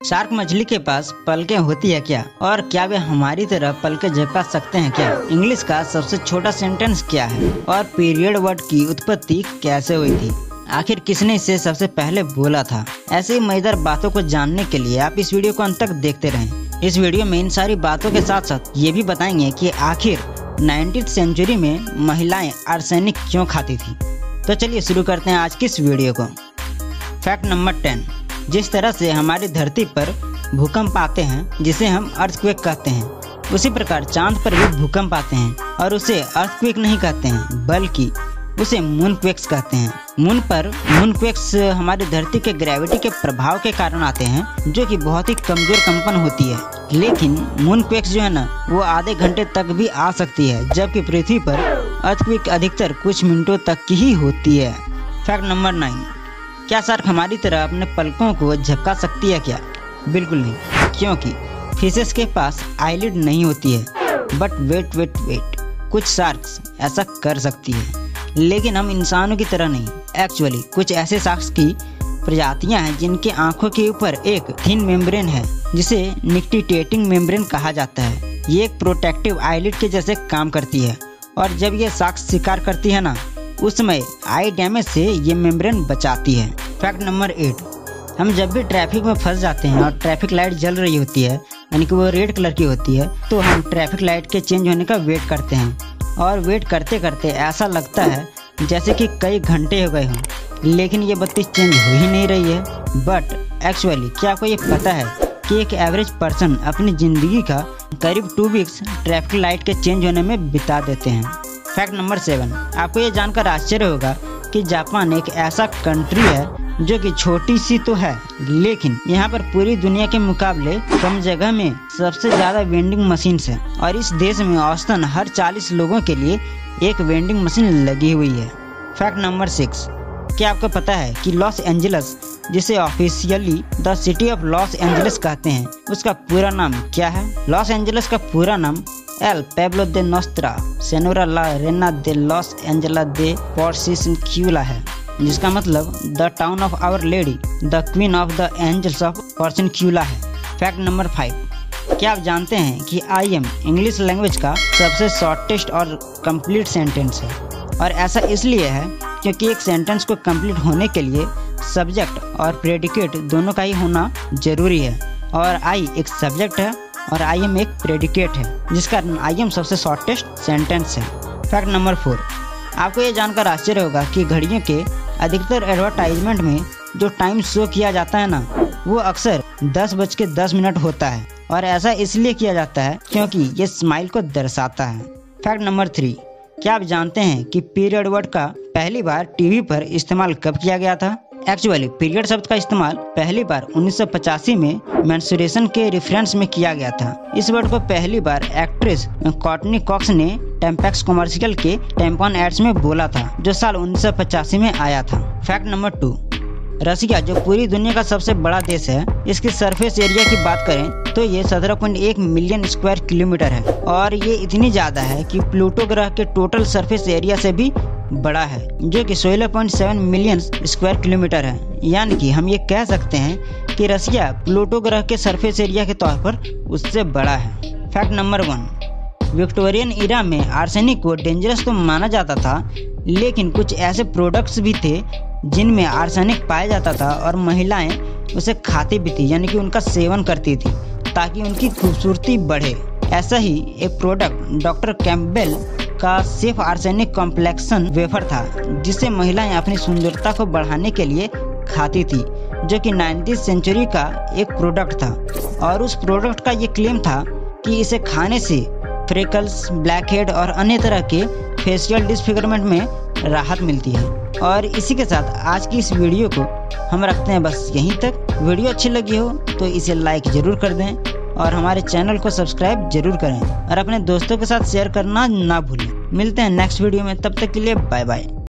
Shark मछली के पास पलकें होती है क्या, और क्या वे हमारी तरह पलकें झपका सकते हैं क्या? इंग्लिश का सबसे छोटा सेंटेंस क्या है, और पीरियड वर्ड की उत्पत्ति कैसे हुई थी? आखिर किसने इसे सबसे पहले बोला था? ऐसे ही मजेदार बातों को जानने के लिए आप इस वीडियो को अंत तक देखते रहें। इस वीडियो में इन सारी बातों के साथ साथ ये भी बताएंगे कि आखिर 19वीं सेंचुरी में महिलाएं आर्सेनिक क्यों खाती थी। तो चलिए शुरू करते हैं आज की इस वीडियो को। Fact number 10। जिस तरह से हमारी धरती पर भूकंप आते हैं जिसे हम अर्थक्वेक कहते हैं, उसी प्रकार चांद पर भी भूकंप आते हैं और उसे अर्थक्वेक नहीं कहते हैं बल्कि उसे मूनक्वेक्स कहते हैं। मूनक्वेक्स हमारी धरती के ग्रेविटी के प्रभाव के कारण आते हैं, जो कि बहुत ही कमजोर कंपन होती है। लेकिन मूनक्वेक्स जो है ना, वो आधे घंटे तक भी आ सकती है, जबकि पृथ्वी पर अर्थक्वेक अधिकतर कुछ मिनटों तक की ही होती है। Fact number 9। क्या शार्क हमारी तरह अपने पलकों को झपका सकती है क्या? बिल्कुल नहीं, क्योंकि फिशेस के पास आईलिड नहीं होती है। बट वेट, कुछ शार्क्स ऐसा कर सकती है, लेकिन हम इंसानों की तरह नहीं। एक्चुअली कुछ ऐसे शार्क्स की प्रजातियां हैं जिनके आंखों के ऊपर एक थिन मेम्ब्रेन है, जिसे निक्टिटेटिंग मेम्ब्रेन कहा जाता है। ये एक प्रोटेक्टिव आईलिड के जैसे काम करती है, और जब ये शार्क्स शिकार करती है ना, उस समय आई डैमेज से ये मेम्ब्रेन बचाती है। Fact number 8। हम जब भी ट्रैफिक में फंस जाते हैं और ट्रैफिक लाइट जल रही होती है, यानी कि वो रेड कलर की होती है, तो हम ट्रैफिक लाइट के चेंज होने का वेट करते हैं, और वेट करते करते ऐसा लगता है जैसे कि कई घंटे हो गए हों, लेकिन ये बत्ती चेंज हो ही नहीं रही है। बट एक्चुअली क्या आपको ये पता है कि एक एवरेज पर्सन अपनी ज़िंदगी का करीब 2 वीक्स ट्रैफिक लाइट के चेंज होने में बिता देते हैं। Fact number 7। आपको ये जानकर आश्चर्य होगा कि जापान एक ऐसा कंट्री है जो कि छोटी सी तो है, लेकिन यहाँ पर पूरी दुनिया के मुकाबले कम जगह में सबसे ज्यादा वेंडिंग मशीन है, और इस देश में औसतन हर 40 लोगों के लिए एक वेंडिंग मशीन लगी हुई है। Fact number 6। क्या आपको पता है कि Los Angeles officially the city of Los Angeles हैं, उसका पूरा नाम क्या है? लॉस एंजल्स का पूरा नाम El Pueblo de Nuestra Senora la Reina de los Angeles de Porciuncula है, जिसका मतलब the town of our lady the queen of the angels of Porciuncula है। Fact number 5। क्या आप जानते हैं कि आई एम इंग्लिश लैंग्वेज का सबसे शॉर्टेस्ट और कंप्लीट सेंटेंस है, और ऐसा इसलिए है क्योंकि एक सेंटेंस को कंप्लीट होने के लिए सब्जेक्ट और प्रेडिकेट दोनों का ही होना जरूरी है, और आई एक सब्जेक्ट है और आई एम एक प्रेडिकेट है, जिसका आई एम सबसे शॉर्टेस्ट सेंटेंस है। Fact number 4। आपको ये जानकर आश्चर्य होगा कि घड़ियों के अधिकतर एडवर्टाइजमेंट में जो टाइम शो किया जाता है ना, वो अक्सर 10:10 होता है, और ऐसा इसलिए किया जाता है क्योंकि ये स्माइल को दर्शाता है। Fact number 3। क्या आप जानते हैं कि पीरियड वर्ड का पहली बार टीवी पर इस्तेमाल कब किया गया था? एक्चुअली पीरियड शब्द का इस्तेमाल पहली बार 1985 में मेंस्ट्रुएशन के रेफरेंस में किया गया था। इस वर्ड को पहली बार एक्ट्रेस कॉर्टनी कॉक्स ने टेम्पैक्स कमर्शियल के टैम्पॉन एड्स में बोला था, जो साल 1985 में आया था। Fact number 2। रसिया, जो पूरी दुनिया का सबसे बड़ा देश है, इसकी सरफेस एरिया की बात करें तो ये 17.1 मिलियन स्क्वायर किलोमीटर है, और ये इतनी ज्यादा है कि प्लूटो ग्रह के टोटल सरफेस एरिया से भी बड़ा है, जो कि 16.7 मिलियन स्क्वायर किलोमीटर है। यानी कि हम ये कह सकते हैं कि रसिया प्लूटो ग्रह के सरफेस एरिया के तौर पर उससे बड़ा है। Fact number 1। विक्टोरियन इरा में आर्सेनिक को डेंजरस तो माना जाता था, लेकिन कुछ ऐसे प्रोडक्ट्स भी थे जिनमें आर्सेनिक पाया जाता था, और महिलाएं उसे खाती भी थी, यानी कि उनका सेवन करती थी ताकि उनकी खूबसूरती बढ़े। ऐसा ही एक प्रोडक्ट डॉक्टर कैम्पबेल का सेफ आर्सेनिक कॉम्प्लेक्सन वेफर था, जिसे महिलाएं अपनी सुंदरता को बढ़ाने के लिए खाती थी, जो कि 19वीं सेंचुरी का एक प्रोडक्ट था। और उस प्रोडक्ट का ये क्लेम था कि इसे खाने से फ्रेकल्स, ब्लैक हेड और अन्य तरह के फेशियल डिसफिगरमेंट में राहत मिलती है। और इसी के साथ आज की इस वीडियो को हम रखते हैं बस यहीं तक। वीडियो अच्छी लगी हो तो इसे लाइक जरूर कर दें, और हमारे चैनल को सब्सक्राइब जरूर करें, और अपने दोस्तों के साथ शेयर करना ना भूलें। मिलते हैं नेक्स्ट वीडियो में, तब तक के लिए बाय बाय।